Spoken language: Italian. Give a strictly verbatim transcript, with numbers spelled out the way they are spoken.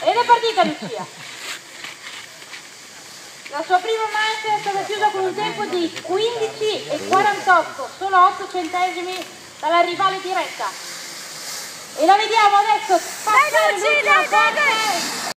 Ed è partita Lucia. La sua prima manche è stata chiusa con un tempo di quindici e quarantotto, solo otto centesimi dalla rivale diretta. E la vediamo adesso passare l'ultima parte.